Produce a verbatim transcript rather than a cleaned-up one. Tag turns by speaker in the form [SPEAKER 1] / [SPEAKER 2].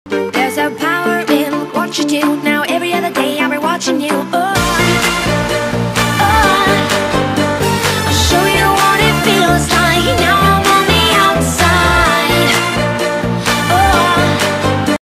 [SPEAKER 1] There's a power in what you do. Now every other day I'll be watching you. Oh.